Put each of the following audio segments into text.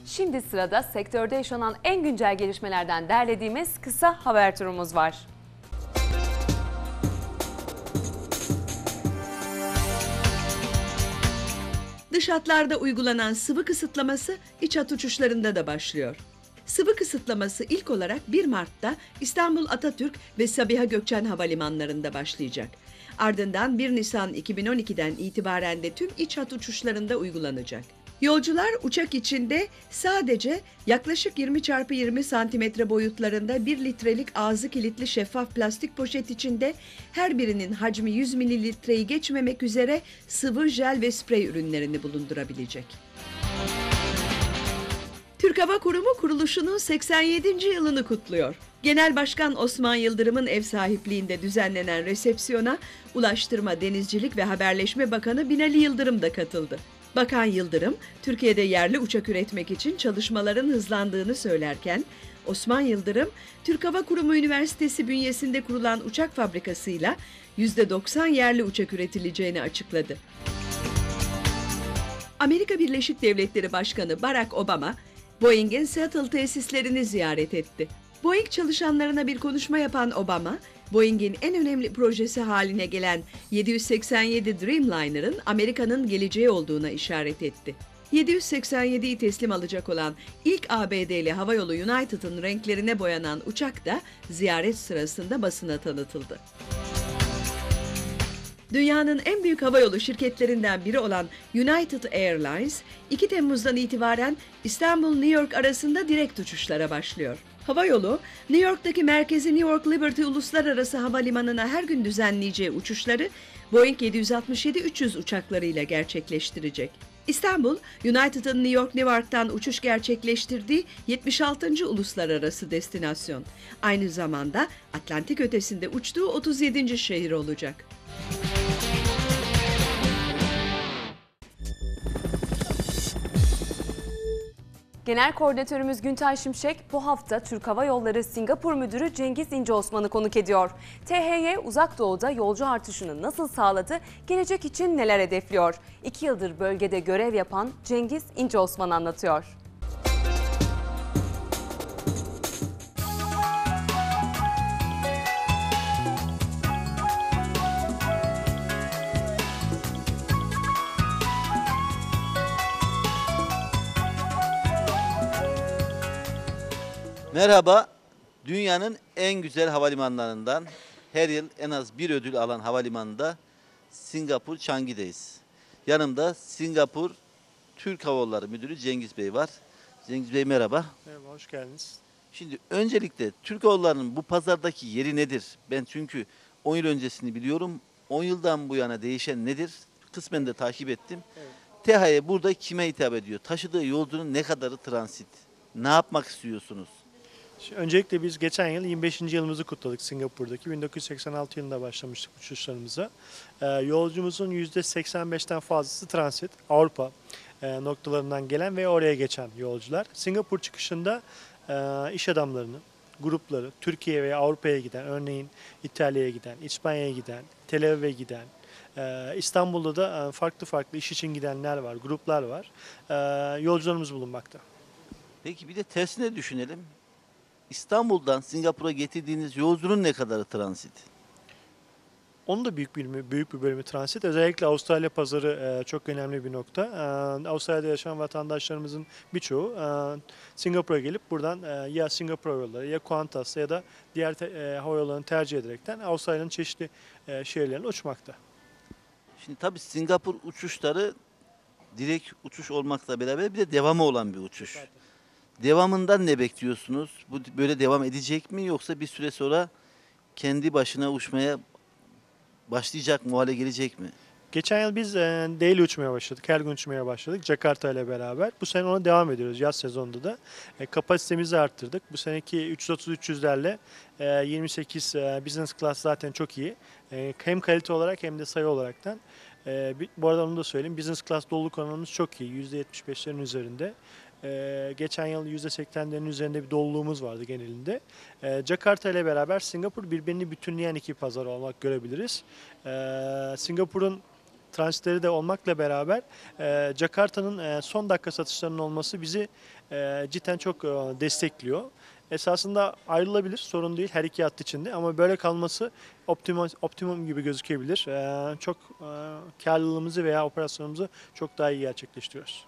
Şimdi sırada sektörde yaşanan en güncel gelişmelerden derlediğimiz kısa haber turumuz var. Dış hatlarda uygulanan sıvı kısıtlaması iç hat uçuşlarında da başlıyor. Sıvı kısıtlaması ilk olarak 1 Mart'ta İstanbul Atatürk ve Sabiha Gökçen havalimanlarında başlayacak. Ardından 1 Nisan 2012'den itibaren de tüm iç hat uçuşlarında uygulanacak. Yolcular uçak içinde sadece yaklaşık 20x20 santimetre boyutlarında 1 litrelik ağzı kilitli şeffaf plastik poşet içinde her birinin hacmi 100 mililitreyi geçmemek üzere sıvı, jel ve sprey ürünlerini bulundurabilecek. Türk Hava Kurumu kuruluşunun 87. yılını kutluyor. Genel Başkan Osman Yıldırım'ın ev sahipliğinde düzenlenen resepsiyona Ulaştırma, Denizcilik ve Haberleşme Bakanı Binali Yıldırım da katıldı. Bakan Yıldırım, Türkiye'de yerli uçak üretmek için çalışmaların hızlandığını söylerken, Osman Yıldırım, Türk Hava Kurumu Üniversitesi bünyesinde kurulan uçak fabrikasıyla %90 yerli uçak üretileceğini açıkladı. Amerika Birleşik Devletleri Başkanı Barack Obama, Boeing'in Seattle tesislerini ziyaret etti. Boeing çalışanlarına bir konuşma yapan Obama, Boeing'in en önemli projesi haline gelen 787 Dreamliner'ın Amerika'nın geleceği olduğuna işaret etti. 787'yi teslim alacak olan ilk ABD'li havayolu United'ın renklerine boyanan uçak da ziyaret sırasında basına tanıtıldı. Dünyanın en büyük havayolu şirketlerinden biri olan United Airlines, 2 Temmuz'dan itibaren İstanbul-New York arasında direkt uçuşlara başlıyor. Havayolu, New York'taki merkezi New York Liberty Uluslararası Havalimanı'na her gün düzenleyeceği uçuşları Boeing 767-300 uçaklarıyla gerçekleştirecek. İstanbul, United'ın New York Newark'tan uçuş gerçekleştirdiği 76. uluslararası destinasyon. Aynı zamanda Atlantik ötesinde uçtuğu 37. şehir olacak. Genel Koordinatörümüz Güntay Şimşek bu hafta Türk Hava Yolları Singapur Müdürü Cengiz İnce Osman'ı konuk ediyor. THY Uzak Doğu'da yolcu artışını nasıl sağladı, gelecek için neler hedefliyor? 2 yıldır bölgede görev yapan Cengiz İnce Osman anlatıyor. Merhaba, dünyanın en güzel havalimanlarından her yıl en az bir ödül alan havalimanında Singapur Changi'deyiz. Yanımda Singapur Türk Hava Yolları Müdürü Cengiz Bey var. Cengiz Bey merhaba. Merhaba, hoş geldiniz. Şimdi öncelikle Türk Hava Yolları'nın bu pazardaki yeri nedir? Ben çünkü 10 yıl öncesini biliyorum. 10 yıldan bu yana değişen nedir? Kısmen de takip ettim. Evet. THY burada kime hitap ediyor? Taşıdığı yolcunun ne kadarı transit? Ne yapmak istiyorsunuz? Öncelikle biz geçen yıl 25. yılımızı kutladık Singapur'daki. 1986 yılında başlamıştık uçuşlarımıza. Yolcumuzun %85'ten fazlası transit, Avrupa noktalarından gelen ve oraya geçen yolcular. Singapur çıkışında iş adamlarını, grupları, Türkiye veya Avrupa'ya giden, örneğin İtalya'ya giden, İspanya'ya giden, Tel Aviv'e giden, İstanbul'da da farklı iş için gidenler var, gruplar var. Yolcularımız bulunmakta. Peki bir de tersine düşünelim. İstanbul'dan Singapur'a getirdiğiniz yolcunun ne kadarı transit? Onun da büyük bir bölümü transit. Özellikle Avustralya pazarı çok önemli bir nokta. Avustralya'da yaşayan vatandaşlarımızın birçoğu Singapur'a gelip buradan ya Singapur Hava Yolları ya Qantas ya da diğer hava yollarını tercih ederekten Avustralya'nın çeşitli şehirlerine uçmakta. Şimdi tabii Singapur uçuşları direkt uçuş olmakla beraber bir de devamı olan bir uçuş. Zaten. Devamından ne bekliyorsunuz? Bu böyle devam edecek mi yoksa bir süre sonra kendi başına uçmaya başlayacak mı, o hale gelecek mi? Geçen yıl biz daily uçmaya başladık, her gün uçmaya başladık Jakarta ile beraber. Bu sene ona devam ediyoruz yaz sezonunda da. Kapasitemizi arttırdık. Bu seneki 330-300'lerle 28 business class zaten çok iyi. Hem kalite olarak hem de sayı olaraktan. Bu arada onu da söyleyeyim, business class doluluk oranımız çok iyi, %75'lerin üzerinde. Geçen yıl %80'lerin üzerinde bir doluluğumuz vardı genelinde. Jakarta ile beraber Singapur birbirini bütünleyen iki pazar olarak görebiliriz. Singapur'un transitleri de olmakla beraber Jakarta'nın son dakika satışlarının olması bizi cidden çok destekliyor. Esasında ayrılabilir, sorun değil her iki hat içinde ama böyle kalması optimum gibi gözükebilir. Çok karlılığımızı veya operasyonumuzu çok daha iyi gerçekleştiriyoruz.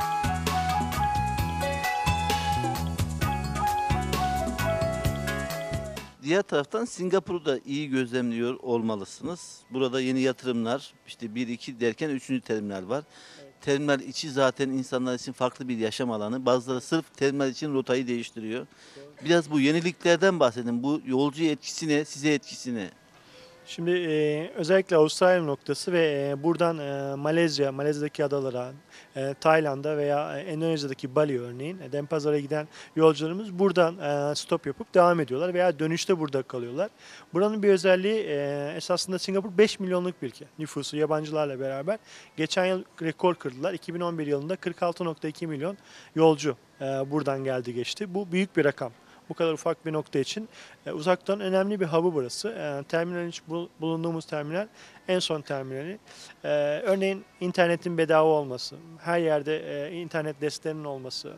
Diğer taraftan Singapur'u da iyi gözlemliyor olmalısınız. Burada yeni yatırımlar, işte bir iki derken üçüncü terminal var. Terminal içi zaten insanlar için farklı bir yaşam alanı. Bazıları sırf terminal için rotayı değiştiriyor. Biraz bu yeniliklerden bahsedin. Bu yolcu etkisi ne, size etkisi ne? Şimdi özellikle Avustralya noktası ve buradan Malezya'daki adalara, Tayland'a veya Endonezya'daki Bali örneğin Denpasar'a giden yolcularımız buradan stop yapıp devam ediyorlar veya dönüşte burada kalıyorlar. Buranın bir özelliği esasında Singapur 5 milyonluk bir ülke nüfusu yabancılarla beraber. Geçen yıl rekor kırdılar. 2011 yılında 46,2 milyon yolcu buradan geldi geçti. Bu büyük bir rakam. Bu kadar ufak bir nokta için uzaktan önemli bir hub'ı burası. Bulunduğumuz terminal en son terminali. Örneğin internetin bedava olması, her yerde internet desteğinin olması,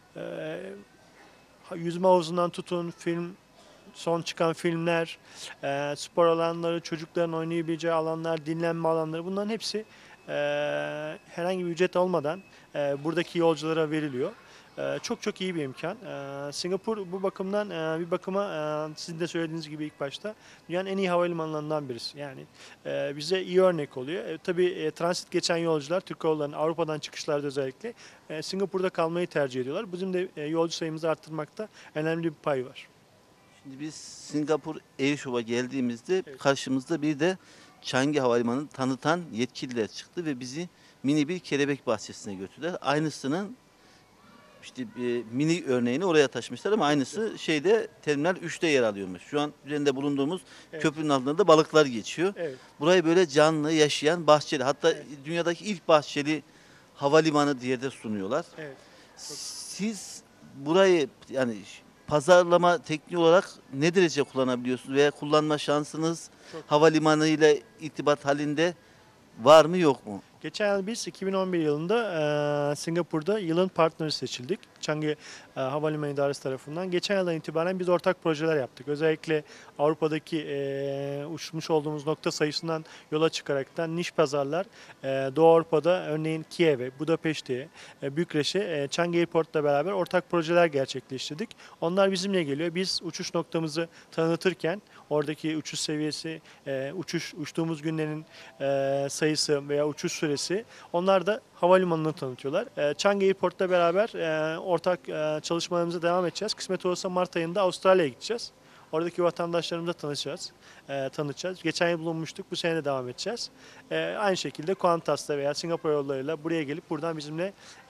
yüzme havuzundan tutun, son çıkan filmler, spor alanları, çocukların oynayabileceği alanlar, dinlenme alanları bunların hepsi herhangi bir ücret olmadan buradaki yolculara veriliyor. Çok iyi bir imkan. Singapur bu bakımdan bir bakıma sizin de söylediğiniz gibi ilk başta dünyanın en iyi havalimanlarından birisi. Yani bize iyi örnek oluyor. Tabii transit geçen yolcular, Türk Hava Yolları'nın Avrupa'dan çıkışlarda özellikle Singapur'da kalmayı tercih ediyorlar. Bizim de yolcu sayımızı arttırmakta önemli bir pay var. Şimdi biz Singapur Airshow'a geldiğimizde karşımızda bir de Changi Havalimanı'nı tanıtan yetkililer çıktı ve bizi mini bir kelebek bahçesine götürdüler. Aynısının işte mini örneğini oraya taşımışlar ama aynısı Terminal 3'te yer alıyormuş. Şu an üzerinde bulunduğumuz köprünün altında da balıklar geçiyor. Evet. Burayı böyle canlı, yaşayan, bahçeli. Hatta dünyadaki ilk bahçeli havalimanı diye de sunuyorlar. Evet. Siz burayı yani pazarlama tekniği olarak ne derece kullanabiliyorsunuz veya kullanma şansınız havalimanı ile irtibat halinde var mı yok mu? Geçen yıl biz 2011 yılında Singapur'da yılın partneri seçildik. Changi Havalimanı İdaresi tarafından. Geçen yıldan itibaren biz ortak projeler yaptık. Özellikle Avrupa'daki uçmuş olduğumuz nokta sayısından yola çıkaraktan niş pazarlar Doğu Avrupa'da örneğin Kiev'e, Budapeşte'ye, Bükreş'e Changi Airport'la beraber ortak projeler gerçekleştirdik. Onlar bizimle geliyor. Biz uçuş noktamızı tanıtırken oradaki uçuş seviyesi, uçtuğumuz günlerin sayısı veya uçuş süresi onlar da havalimanını tanıtıyorlar. Changi Airport'la beraber ortak çalışmalarımıza devam edeceğiz. Kısmet olursa Mart ayında Avustralya'ya gideceğiz. Oradaki vatandaşlarımızla tanışacağız. Geçen yıl bulunmuştuk, bu sene de devam edeceğiz. Aynı şekilde Qantas'ta veya Singapur yollarıyla buraya gelip buradan bizimle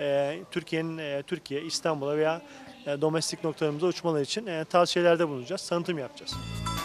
Türkiye, İstanbul'a veya domestik noktalarımıza uçmaları için tavsiyelerde bulunacağız, tanıtım yapacağız.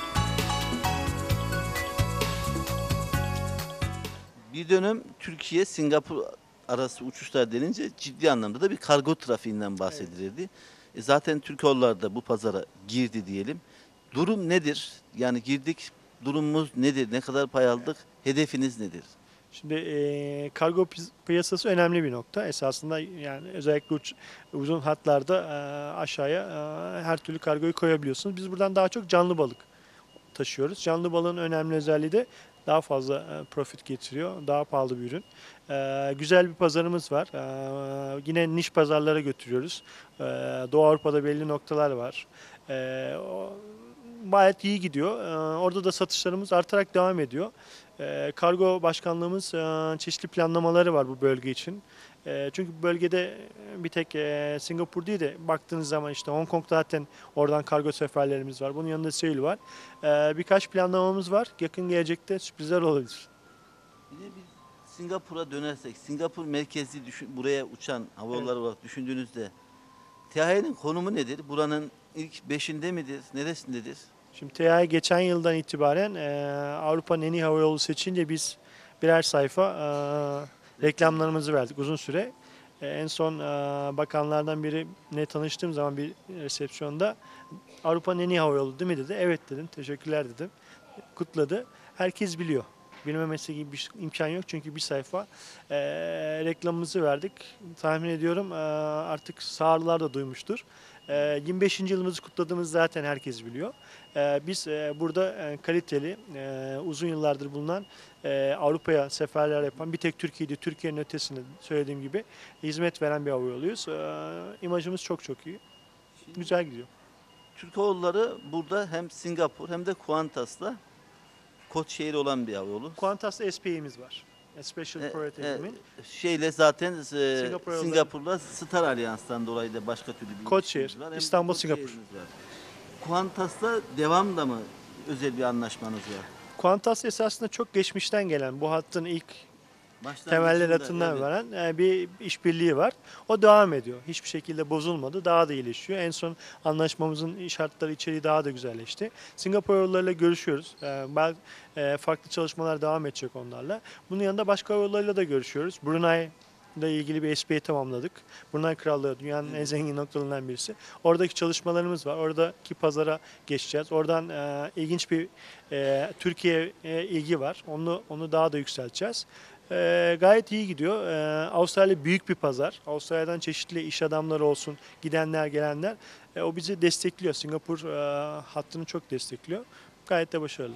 Bir dönem Türkiye-Singapur arası uçuşlar denince ciddi anlamda da bir kargo trafiğinden bahsedilirdi. Zaten Türk Hava da bu pazara girdi diyelim. Durum nedir? Yani girdik, durumumuz nedir? Ne kadar pay aldık? Hedefiniz nedir? Şimdi kargo piyasası önemli bir nokta. Esasında yani özellikle uzun hatlarda aşağıya her türlü kargoyu koyabiliyorsunuz. Biz buradan daha çok canlı balık taşıyoruz. Canlı balığın önemli özelliği de daha fazla profit getiriyor. Daha pahalı bir ürün. Güzel bir pazarımız var. Yine niş pazarlara götürüyoruz. Doğu Avrupa'da belli noktalar var. Gayet iyi gidiyor. Orada da satışlarımız artarak devam ediyor. Kargo başkanlığımız çeşitli planlamaları var bu bölge için. Çünkü bu bölgede bir tek Singapur değil de baktığınız zaman işte Hong Kong zaten oradan kargo seferlerimiz var. Bunun yanında Seul var. Birkaç planlamamız var. Yakın gelecekte sürprizler olabilir. Yine bir Singapur'a dönersek, Singapur merkezli buraya uçan hava yolları olarak düşündüğünüzde THY'nin konumu nedir? Buranın ilk 5'inde midir? Neresindedir? Şimdi THY geçen yıldan itibaren Avrupa'nın en iyi hava yolu seçince biz birer sayfa reklamlarımızı verdik uzun süre. En son bakanlardan birine tanıştığım zaman bir resepsiyonda Avrupa'nın en iyi hava yolu değil mi dedi. Evet dedim, teşekkürler dedim. Kutladı. Herkes biliyor. Bilmemesi gibi bir imkan yok çünkü bir sayfa reklamımızı verdik. Tahmin ediyorum artık sağırlar da duymuştur. 25. yılımızı kutladığımız zaten herkes biliyor. Biz burada kaliteli, uzun yıllardır bulunan, Avrupa'ya seferler yapan, bir tek Türkiye'de, Türkiye'nin ötesinde söylediğim gibi hizmet veren bir havayoluyuz. İmajımız çok çok iyi. Güzel gidiyor. Türk Hava Yolları burada hem Singapur hem de Qantas'la kod şehri olan bir havayolu. Qantas'ta SPA'miz var. Special Priority Agreement. Şeyle zaten Singapur Yolları. Singapur'la Star Alliance'tan dolayı da başka türlü bir Koçşehir, ilişkimiz var. Hem İstanbul, Koçşehir'imiz Singapur. var. Qantas'la devamla mı özel bir anlaşmanız var? Qantas esasında çok geçmişten gelen, bu hattın ilk Başlangıcında, temeller atından evet. veren bir işbirliği var. O devam ediyor. Hiçbir şekilde bozulmadı. Daha da iyileşiyor. En son anlaşmamızın şartları, içeriği daha da güzelleşti. Singapur yollarıyla görüşüyoruz. Farklı çalışmalar devam edecek onlarla. Bunun yanında başka yollarıyla da görüşüyoruz. Brunei ile ilgili bir SPA tamamladık. Brunei Krallığı dünyanın en zengin noktalarından birisi. Oradaki çalışmalarımız var. Oradaki pazara geçeceğiz. Oradan ilginç bir Türkiye ilgi var. Onu daha da yükselteceğiz. Gayet iyi gidiyor. Avustralya büyük bir pazar. Avustralya'dan çeşitli iş adamları olsun, gidenler, gelenler. O bizi destekliyor. Singapur hattını çok destekliyor. Gayet de başarılı.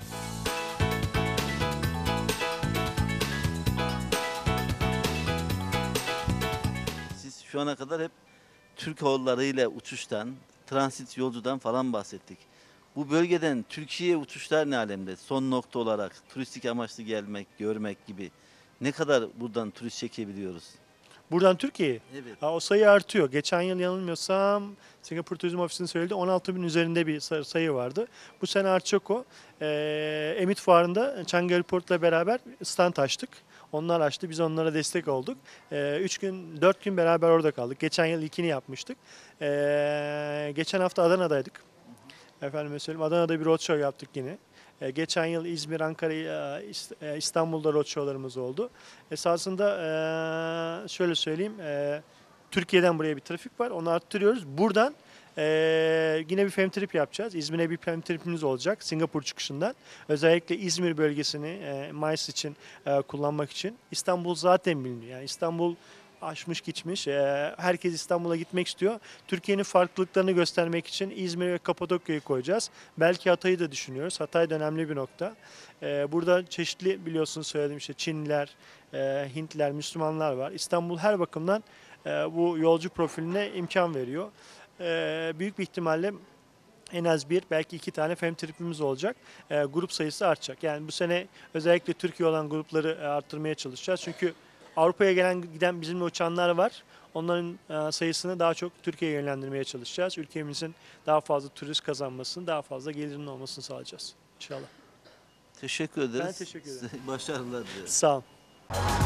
Siz şu ana kadar hep Türk Hava Yolları ile uçuştan, transit yolcudan falan bahsettik. Bu bölgeden Türkiye'ye uçuşlar ne alemde? Son nokta olarak turistik amaçlı gelmek, görmek gibi ne kadar buradan turist çekebiliyoruz? Buradan Türkiye'ye. Evet. O sayı artıyor. Geçen yıl yanılmıyorsam Singapur Turizm Ofisi'nin söylediği 16 bin üzerinde bir sayı vardı. Bu sene artacak o. Emit Fuarı'nda Changi Airport'la beraber stand açtık. Onlar açtı. Biz onlara destek olduk. 4 gün beraber orada kaldık. Geçen yıl ilkini yapmıştık. Geçen hafta Adana'daydık. Efendim söyleyeyim, Adana'da bir roadshow yaptık yine. Geçen yıl İzmir, Ankara, İstanbul'da roadshow'larımız oldu. Esasında şöyle söyleyeyim, Türkiye'den buraya bir trafik var, onu arttırıyoruz. Buradan yine bir femtrip yapacağız. İzmir'e bir femtripimiz olacak Singapur çıkışından. Özellikle İzmir bölgesini Mayıs için kullanmak için. İstanbul zaten biliniyor. Yani İstanbul aşmış geçmiş. Herkes İstanbul'a gitmek istiyor. Türkiye'nin farklılıklarını göstermek için İzmir ve Kapadokya'yı koyacağız. Belki Hatay'ı da düşünüyoruz. Hatay da önemli bir nokta. Burada çeşitli, biliyorsunuz söylediğim işte Çinliler, Hintliler, Müslümanlar var. İstanbul her bakımdan bu yolcu profiline imkan veriyor. Büyük bir ihtimalle en az bir, belki 2 tane femtripimiz olacak. Grup sayısı artacak. Yani bu sene özellikle Türkiye olan grupları arttırmaya çalışacağız. Çünkü Avrupa'ya giden bizimle uçanlar var. Onların sayısını daha çok Türkiye'ye yönlendirmeye çalışacağız. Ülkemizin daha fazla turist kazanmasını, daha fazla gelirinin olmasını sağlayacağız. İnşallah. Teşekkür ederiz. Ben teşekkür ederim. Size başarılar diliyorum. Sağ olun.